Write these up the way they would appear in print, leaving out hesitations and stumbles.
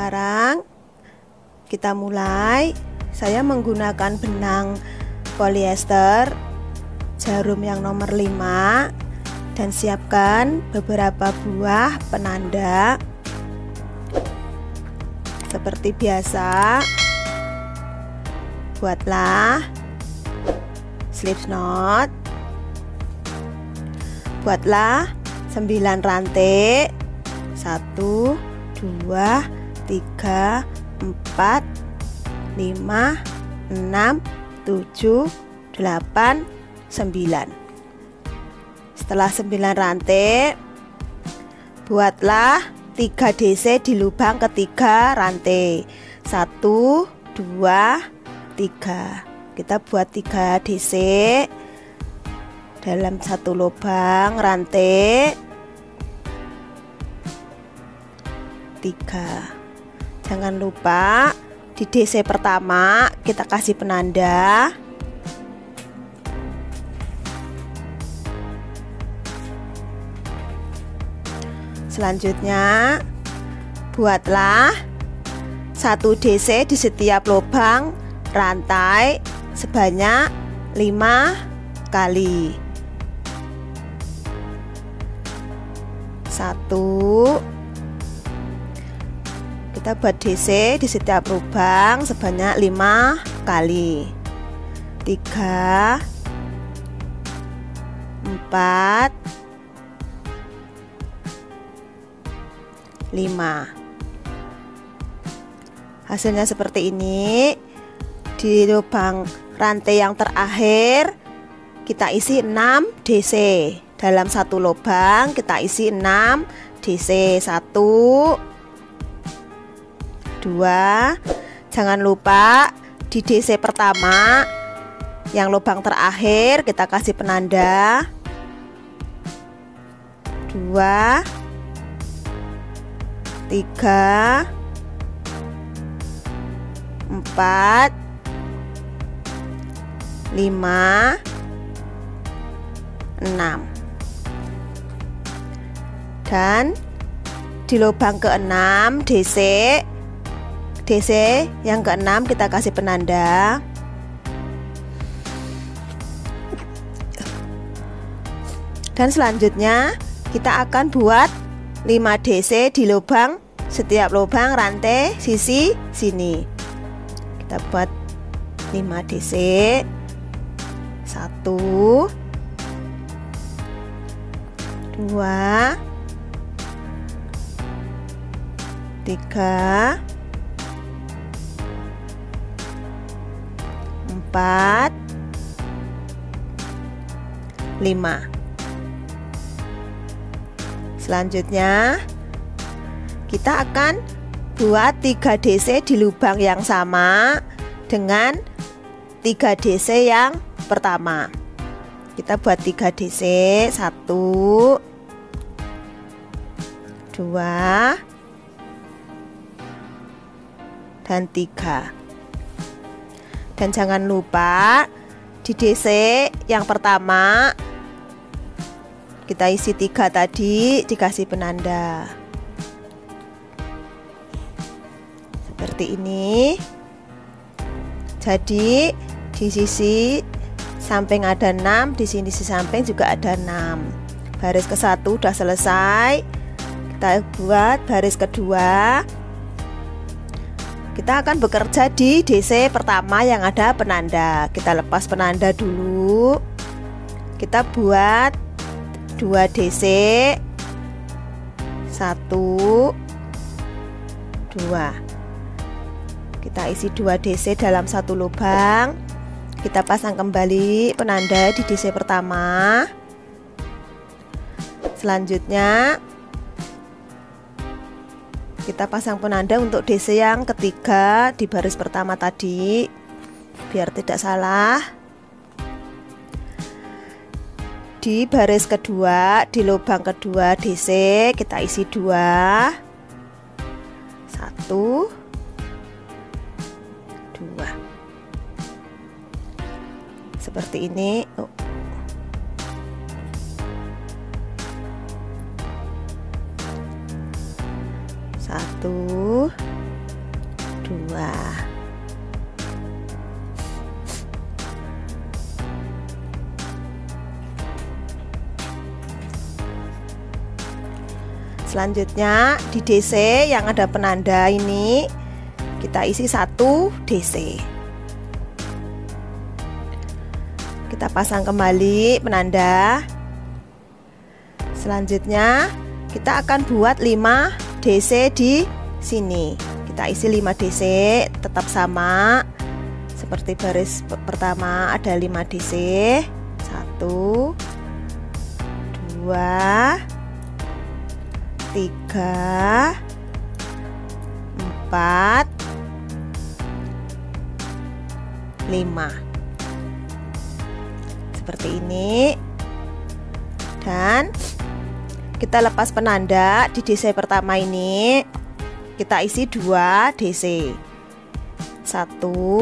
Sekarang kita mulai. Saya menggunakan benang polyester jarum yang nomor 5 dan siapkan beberapa buah penanda. Seperti biasa, buatlah slip knot. Buatlah 9 rantai. 1 2 3 4 5 6 7 8 9. Setelah 9 rantai, buatlah 3 DC di lubang ketiga rantai. 1 2 3. Kita buat 3 DC dalam satu lubang rantai 3. Jangan lupa di DC pertama kita kasih penanda. Selanjutnya buatlah 1 DC di setiap lubang rantai sebanyak 5 kali. 1. Kita buat DC di setiap lubang sebanyak 5 kali. 3 4 5. Hasilnya seperti ini. Di lubang rantai yang terakhir kita isi 6 DC. Dalam satu lubang kita isi 6 DC. 1 2. Jangan lupa di DC pertama yang lubang terakhir kita kasih penanda. 2 3 4 5 6. Dan di lubang ke-6 DC yang ke-6 kita kasih penanda. Dan selanjutnya kita akan buat 5 DC di lubang setiap lubang rantai sisi sini. Kita buat 5 DC. 1 2 3 4 5. Selanjutnya kita akan buat 3 DC di lubang yang sama dengan 3 DC yang pertama. Kita buat 3 DC. 1 2 dan 3. Dan jangan lupa di DC yang pertama kita isi 3 tadi dikasih penanda. Seperti ini. Jadi di sisi samping ada 6, di sini di samping juga ada 6. Baris ke-1 udah selesai. Kita buat baris kedua. Kita akan bekerja di DC pertama yang ada penanda. Kita lepas penanda dulu. Kita buat 2 DC. 1 2. Kita isi 2 DC dalam satu lubang. Kita pasang kembali penanda di DC pertama. Selanjutnya kita pasang penanda untuk DC yang ketiga di baris pertama tadi, biar tidak salah. Di baris kedua, di lubang kedua DC kita isi 2. 1 2. Seperti ini. Satu Wah. Selanjutnya di DC yang ada penanda ini kita isi 1 DC. Kita pasang kembali penanda. Selanjutnya kita akan buat 5 DC di sini. Kita isi 5 DC tetap sama seperti baris pertama, ada 5 DC. 1 2 3 4 5 seperti ini. Dan kita lepas penanda di DC pertama ini, kita isi 2 DC. 1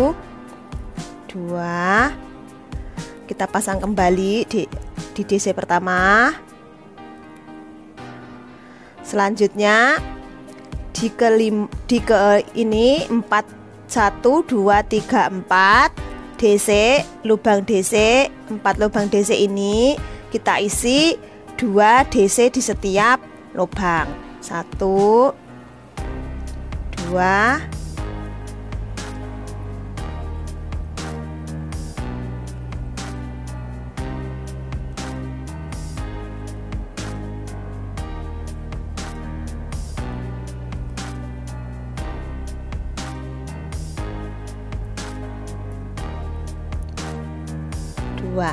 2. Kita pasang kembali di DC pertama. Selanjutnya di ini 4 1 2 3 4 DC, lubang DC, 4 lubang DC ini kita isi 2 DC di setiap lubang. 1 2 2.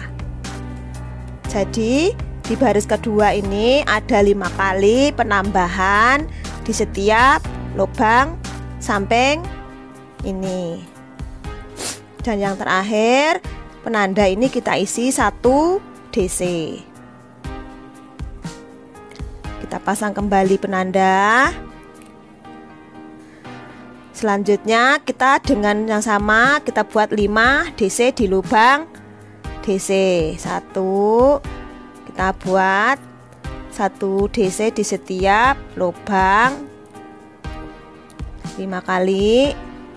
Jadi di baris kedua ini ada 5 kali penambahan di setiap lubang samping ini. Dan yang terakhir penanda ini kita isi 1 DC. Kita pasang kembali penanda. Selanjutnya kita dengan yang sama kita buat 5 DC di lubang DC. 1 kita buat 1 DC di setiap lubang 5 kali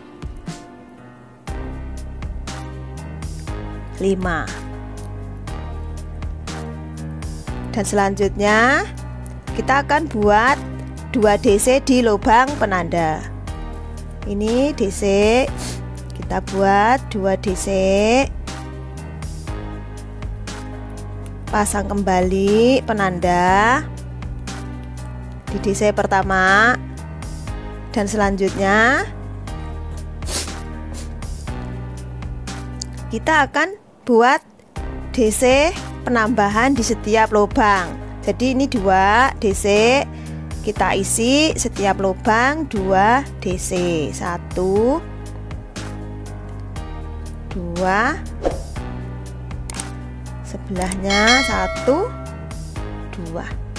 5. Dan selanjutnya kita akan buat 2 DC di lubang penanda. Ini DC, kita buat 2 DC. Pasang kembali penanda di DC pertama. Dan selanjutnya kita akan buat DC penambahan di setiap lubang. Jadi ini 2 DC, kita isi setiap lubang 2 DC. 1 2, sebelahnya 1 2.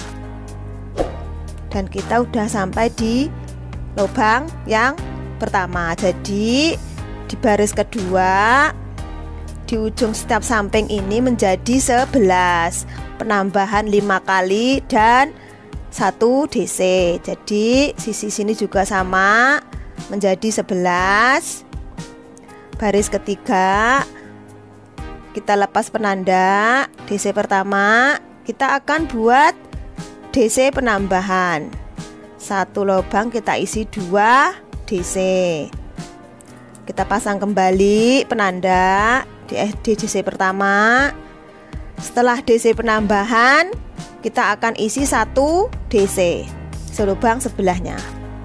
Dan kita udah sampai di lubang yang pertama. Jadi di baris kedua di ujung setiap samping ini menjadi 11, penambahan 5 kali dan 1 DC. Jadi sisi sini juga sama menjadi 11. Baris ketiga kita lepas penanda DC pertama, kita akan buat DC penambahan. 1 lubang kita isi 2 DC. Kita pasang kembali penanda di DC pertama. Setelah DC penambahan, kita akan isi 1 DC selubang sebelahnya.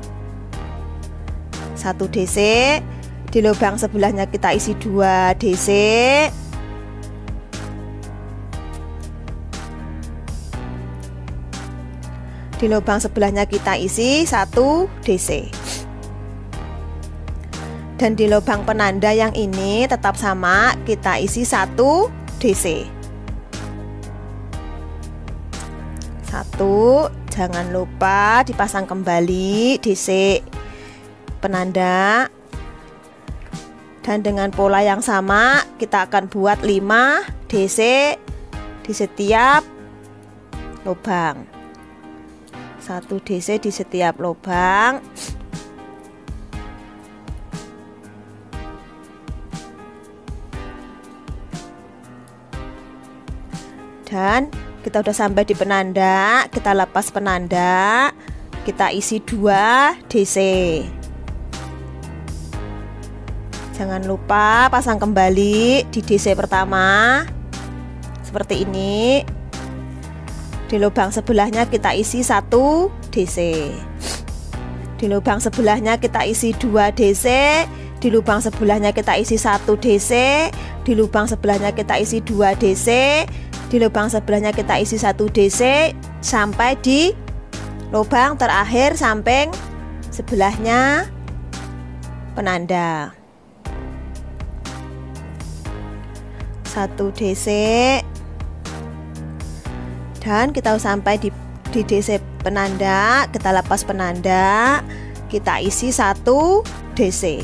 1 DC, di lubang sebelahnya kita isi 2 DC. Di lubang sebelahnya kita isi 1 DC. Dan di lubang penanda yang ini tetap sama, kita isi 1 DC. 1, jangan lupa dipasang kembali DC penanda. Dan dengan pola yang sama kita akan buat 5 DC di setiap lubang. 1 DC di setiap lubang. Dan kita udah sampai di penanda, kita lepas penanda, kita isi 2 DC. Jangan lupa pasang kembali di DC pertama seperti ini. Di lubang sebelahnya kita isi 1 DC. Di lubang sebelahnya kita isi 2 DC. Di lubang sebelahnya kita isi 1 DC. Di lubang sebelahnya kita isi 2 DC. Di lubang sebelahnya kita isi 1 DC sampai di lubang terakhir samping sebelahnya penanda. 1 DC. Dan kita sampai di DC penanda, kita lepas penanda, kita isi 1 DC.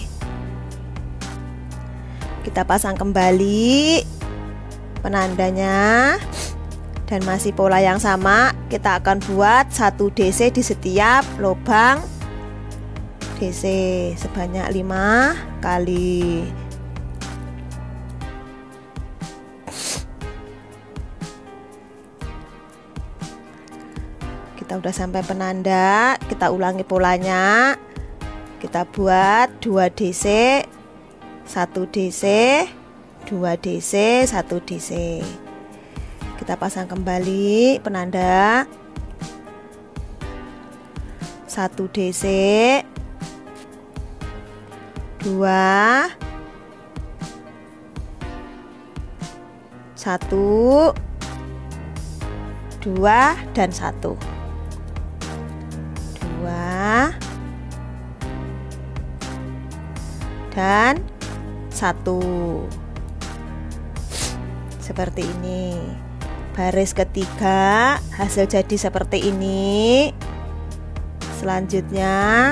Kita pasang kembali penandanya dan masih pola yang sama, kita akan buat 1 DC di setiap lubang DC sebanyak 5 kali. Kita udah sampai penanda, kita ulangi polanya. Kita buat 2 DC, 1 DC, 2 DC, 1 DC. Kita pasang kembali penanda. 1 DC, 2, 1, 2 dan 1. 2 dan 1. Seperti ini. Baris ketiga hasil jadi seperti ini. Selanjutnya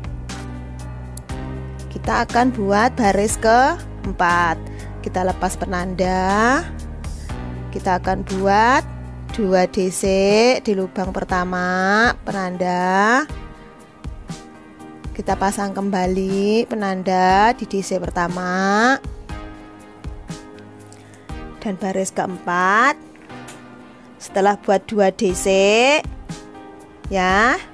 kita akan buat baris keempat. Kita lepas penanda. Kita akan buat 2 DC di lubang pertama penanda. Kita pasang kembali penanda di DC pertama. Dan baris keempat, setelah buat 2 DC ya,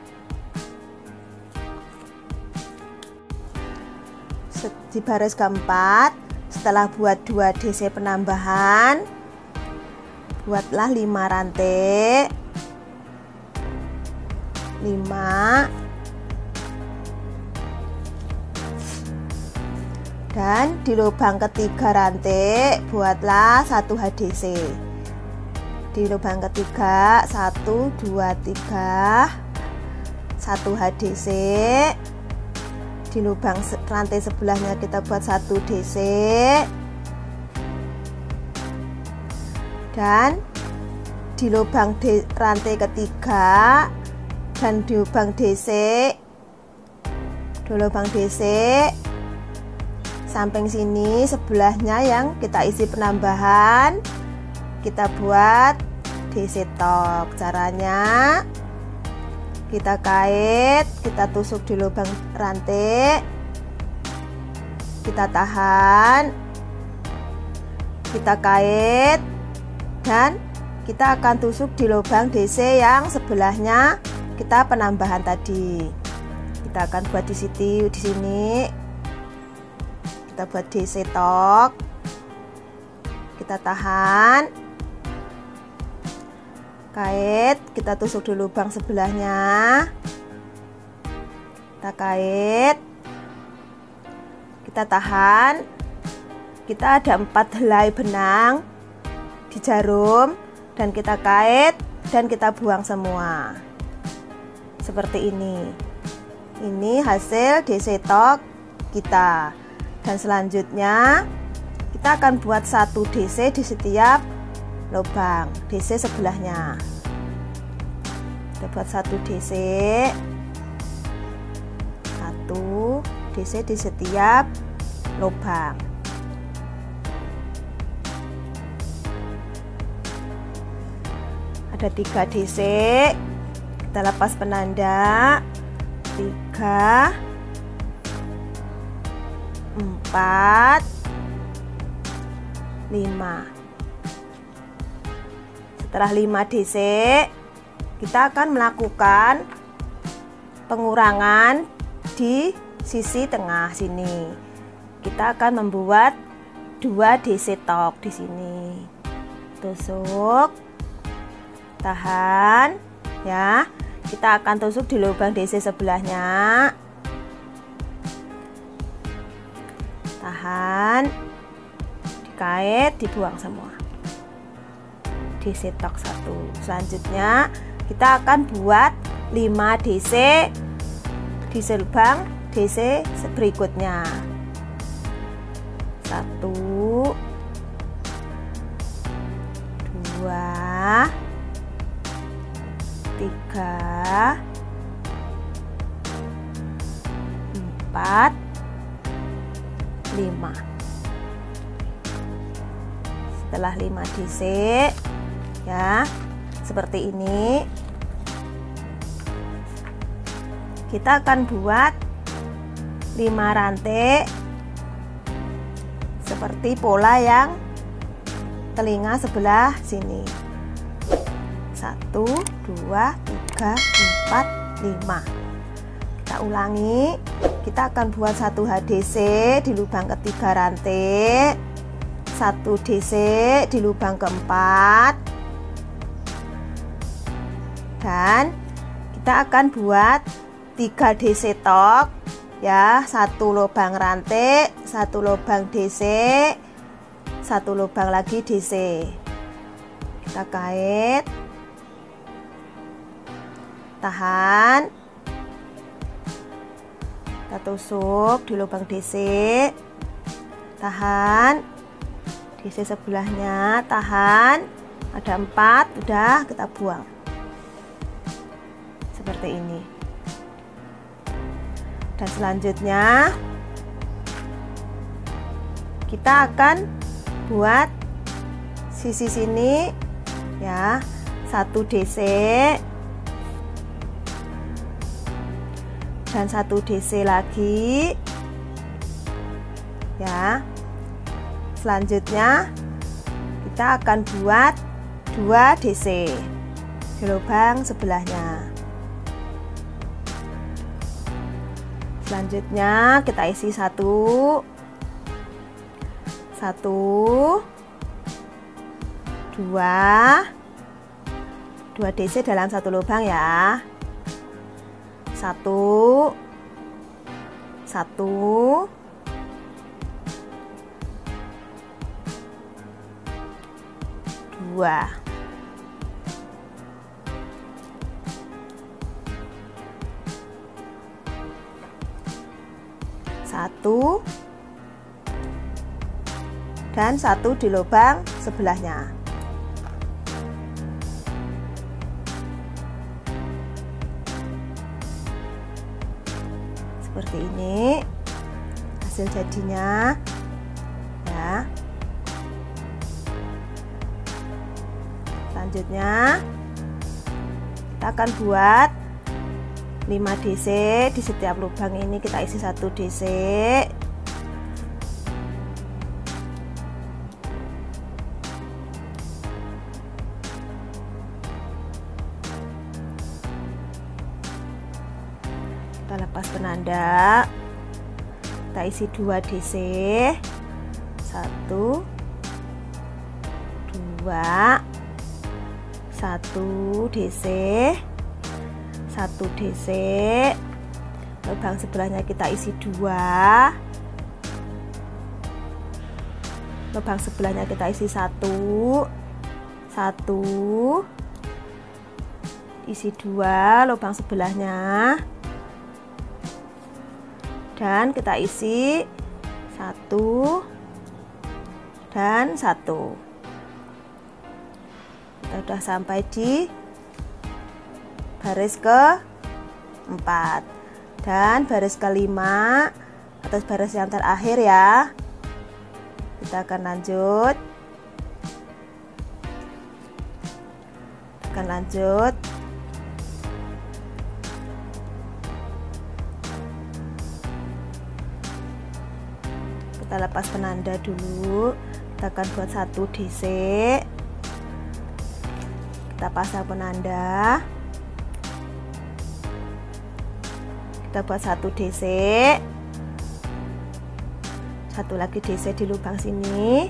di baris keempat setelah buat 2 DC penambahan, buatlah 5 rantai, 5, dan di lubang ketiga rantai buatlah 1 HDC. Di lubang ketiga 1, 2, 3, 1 HDC. Di lubang rantai sebelahnya kita buat 1 DC. Dan di lubang rantai ketiga dan di lubang DC, di lubang DC samping sini sebelahnya yang kita isi penambahan, kita buat DC top. Caranya kita kait, kita tusuk di lubang rantai, kita tahan, kita kait, dan kita akan tusuk di lubang DC yang sebelahnya kita penambahan tadi. Kita akan buat di sini. Kita buat DC top, kita tahan, kait, kita tusuk di lubang sebelahnya, kita kait, kita tahan. Kita ada 4 helai benang di jarum dan kita kait dan kita buang semua seperti ini. Ini hasil DC top kita. Dan selanjutnya kita akan buat 1 DC di setiap lubang DC sebelahnya. Kita buat 1 DC, 1 DC di setiap lubang. Ada 3 DC, kita lepas penanda. 3, 4, 5. Setelah 5 DC, kita akan melakukan pengurangan di sisi tengah sini. Kita akan membuat 2 DC tok di sini. Tusuk, tahan ya. Kita akan tusuk di lubang DC sebelahnya. Tahan, dikait, dibuang semua. DC tok 1. Selanjutnya kita akan buat 5 DC di lubang DC berikutnya. 1 2 3 4 5. Setelah 5 DC ya, seperti ini, kita akan buat 5 rantai seperti pola yang telinga sebelah sini. 1 2 3 4 5. Kita ulangi. Kita akan buat 1 HDC di lubang ketiga rantai, 1 DC di lubang keempat, dan kita akan buat 3 DC tok ya, 1 lubang rantai, 1 lubang DC, 1 lubang lagi DC. Kita kait, tahan, kita tusuk di lubang DC, tahan, DC sebelahnya, tahan, ada 4, udah kita buang seperti ini. Dan selanjutnya kita akan buat sisi sini ya, 1 DC dan 1 DC lagi ya. Selanjutnya kita akan buat 2 DC di lubang sebelahnya. Selanjutnya kita isi 1 2 DC dalam 1 lubang ya. 1 1 2. Satu dan 1 di lubang sebelahnya. Seperti ini hasil jadinya ya. Selanjutnya kita akan buat 5 DC di setiap lubang ini. Kita isi 1 DC, kita lepas penanda, kita isi 2 DC, 1 2 1 DC, 1 DC, lubang sebelahnya kita isi 2, lubang sebelahnya kita isi 1 1, isi 2 lubang sebelahnya, dan kita isi 1 dan 1. Kita sudah sampai di baris ke-4 dan baris ke-5 atau baris yang terakhir ya. Kita akan lanjut, kita lepas penanda dulu. Kita akan buat 1 DC, Kita pasang penanda. Kita buat 1 DC, 1 lagi DC di lubang sini,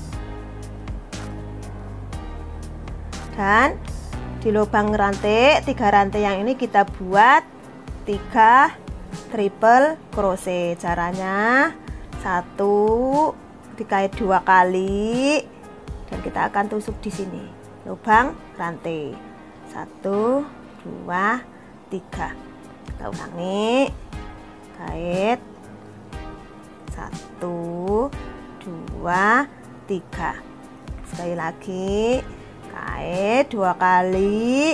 dan di lubang rantai 3 rantai yang ini kita buat 3 triple crochet. Caranya 1 dikait 2 kali dan kita akan tusuk di sini lubang rantai 1 2 3. Kita ulangi, kait 1 2 3. Sekali lagi, kait 2 kali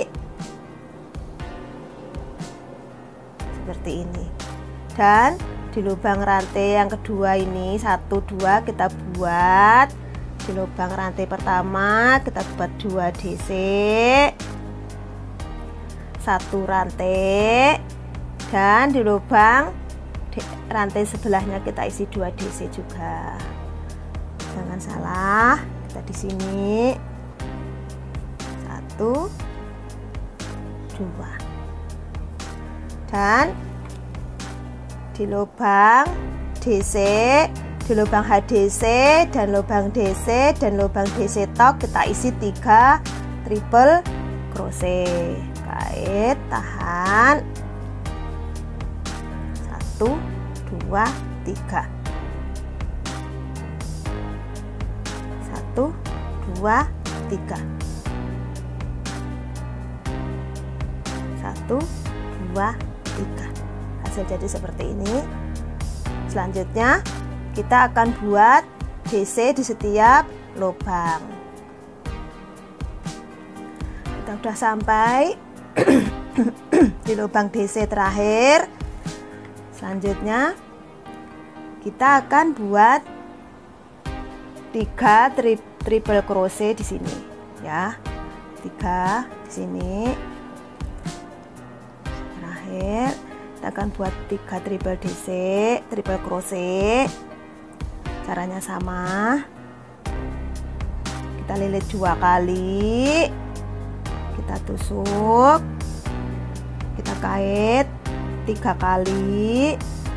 seperti ini. Dan di lubang rantai yang kedua ini 1 2 kita buat. Di lubang rantai pertama kita buat 2 DC, 1 rantai, dan di lubang rantai sebelahnya kita isi 2 DC juga. Jangan salah, kita di sini 1 2, dan di lubang DC, di lubang HDC dan lubang DC dan lubang DC tok kita isi 3 triple crochet. Kait, tahan, 1 2 3, 1 2 3, 1 2 3. Hasil jadi seperti ini. Selanjutnya kita akan buat DC di setiap lubang. Kita sudah sampai di lubang DC terakhir. Selanjutnya kita akan buat 3 triple crochet di sini ya. 3 di sini. Terakhir kita akan buat 3 triple DC, triple crochet. Caranya sama. Kita lilit 2 kali. Kita tusuk. Kita kait 3 kali,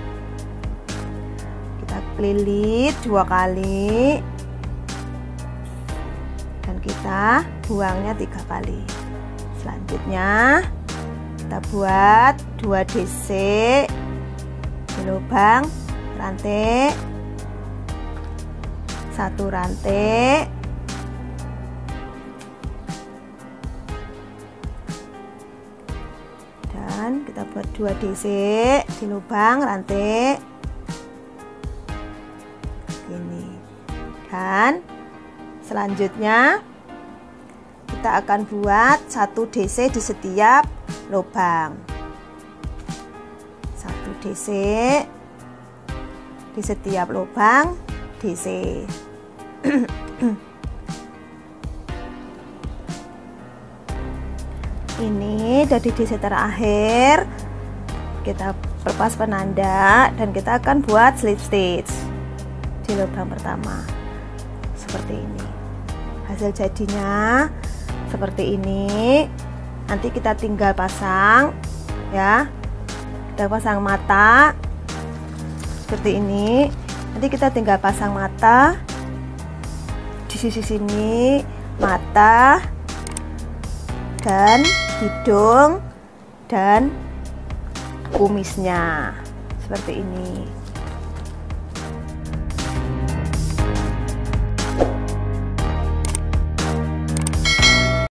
kita lilit 2 kali, dan kita buangnya 3 kali. Selanjutnya kita buat 2 DC di lubang rantai, 1 rantai, dan kita buat 2 DC di lubang rantai ini. Dan selanjutnya kita akan buat 1 DC di setiap lubang, 1 DC di setiap lubang DC. Ini dari DC terakhir. Kita lepas penanda dan kita akan buat slip stitch di lubang pertama seperti ini. Hasil jadinya seperti ini. Nanti kita tinggal pasang ya. Kita pasang mata seperti ini. Nanti kita tinggal pasang mata di sisi sini, mata dan hidung dan kumisnya seperti ini.